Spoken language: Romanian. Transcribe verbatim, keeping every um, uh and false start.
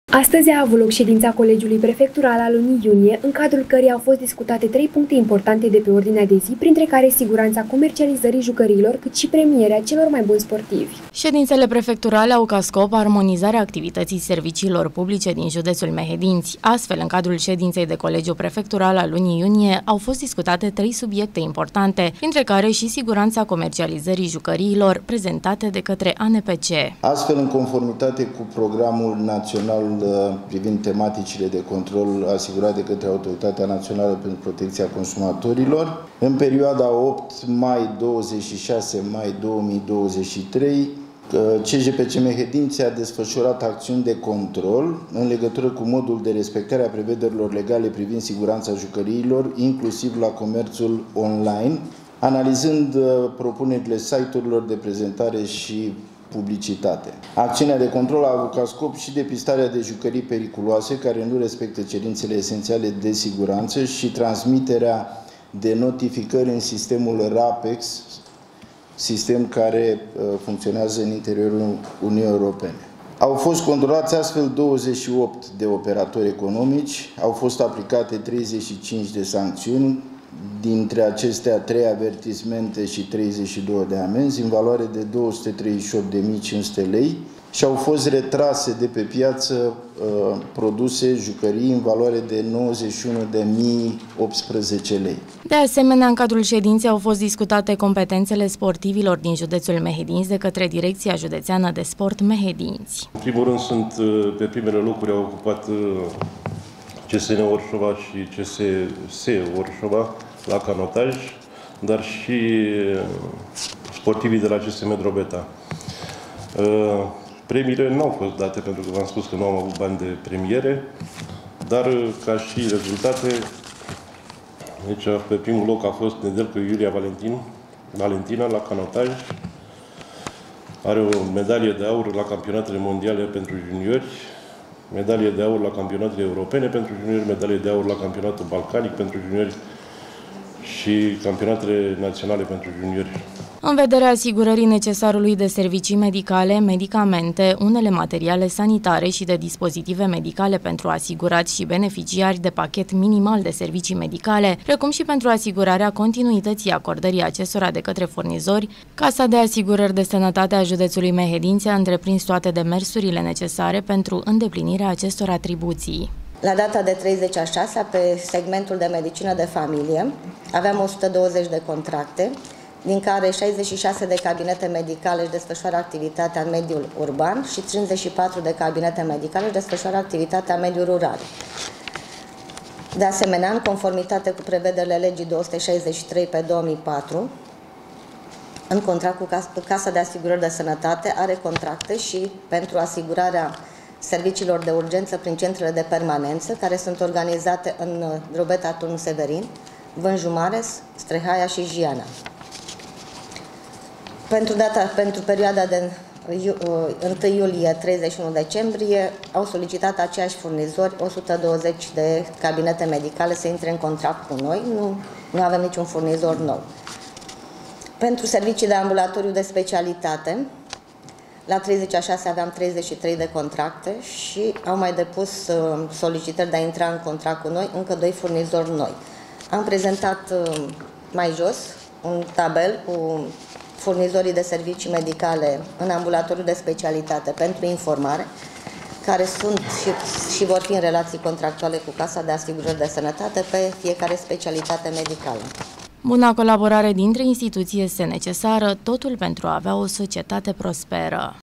Astăzi a avut loc ședința Colegiului Prefectural al lunii iunie, în cadrul căreia au fost discutate trei puncte importante de pe ordinea de zi, printre care siguranța comercializării jucăriilor, cât și premierea celor mai buni sportivi. Ședințele prefecturale au ca scop armonizarea activității serviciilor publice din județul Mehedinți. Astfel, în cadrul ședinței de Colegiu Prefectural al lunii iunie, au fost discutate trei subiecte importante, printre care și siguranța comercializării jucăriilor, prezentate de către A N P C. Astfel, în conformitate cu programul național privind tematicile de control asigurate de către Autoritatea Națională pentru Protecția Consumatorilor, în perioada opt mai - douăzeci și șase mai două mii douăzeci și trei, C J P C Mehedinți a desfășurat acțiuni de control în legătură cu modul de respectare a prevederilor legale privind siguranța jucăriilor, inclusiv la comerțul online, analizând propunerile site-urilor de prezentare și publicitate. Acțiunea de control a avut ca scop și depistarea de jucării periculoase care nu respectă cerințele esențiale de siguranță și transmiterea de notificări în sistemul RAPEX, sistem care uh, funcționează în interiorul Uniunii Europene. Au fost controlați astfel douăzeci și opt de operatori economici, au fost aplicate treizeci și cinci de sancțiuni, dintre acestea trei avertismente și treizeci și două de amenzi în valoare de două sute treizeci și opt de mii cinci sute lei și au fost retrase de pe piață uh, produse, jucării în valoare de nouăzeci și unu de mii optsprezece lei. De asemenea, în cadrul ședinței au fost discutate competențele sportivilor din județul Mehedinți de către Direcția Județeană de Sport Mehedinți. În primul rând, sunt pe primele locuri au ocupat C S N Orșova și C S S Orșova la canotaj, dar și sportivii de la C S M Drobeta. Premiile nu au fost date pentru că v-am spus că nu am avut bani de premiere, dar ca și rezultate, deci pe primul loc a fost Nedelcă Iulia Valentin, Valentina la canotaj. Are o medalie de aur la campionatele mondiale pentru juniori, medalie de aur la campionatele europene pentru juniori, medalie de aur la campionatul balcanic pentru juniori și campionatele naționale pentru juniori. În vederea asigurării necesarului de servicii medicale, medicamente, unele materiale sanitare și de dispozitive medicale pentru asigurați și beneficiari de pachet minimal de servicii medicale, precum și pentru asigurarea continuității acordării acestora de către furnizori, Casa de Asigurări de Sănătate a județului Mehedinți a întreprins toate demersurile necesare pentru îndeplinirea acestor atribuții. La data de treizeci a șasea, pe segmentul de medicină de familie, aveam o sută douăzeci de contracte, din care șaizeci și șase de cabinete medicale își desfășoară activitatea în mediul urban și cincizeci și patru de cabinete medicale își desfășoară activitatea în mediul rural. De asemenea, în conformitate cu prevederile legii două sute șaizeci și trei pe două mii patru, în contract cu Casa de Asigurări de Sănătate are contracte și pentru asigurarea serviciilor de urgență prin centrele de permanență, care sunt organizate în Drobeta, Turnul Severin, Vânju Mare, Strehaia și Jiana. Pentru, data, pentru perioada de întâi iulie - treizeci și unu decembrie au solicitat aceiași furnizori o sută douăzeci de cabinete medicale să intre în contract cu noi. Nu, nu avem niciun furnizor nou. Pentru servicii de ambulatoriu de specialitate, la treizeci a șasea aveam treizeci și trei de contracte și au mai depus solicitări de a intra în contract cu noi încă doi furnizori noi. Am prezentat mai jos un tabel cu furnizorii de servicii medicale în ambulatoriu de specialitate pentru informare, care sunt și, și vor fi în relații contractuale cu Casa de Asigurări de Sănătate pe fiecare specialitate medicală. Buna colaborare dintre instituții este necesară, totul pentru a avea o societate prosperă.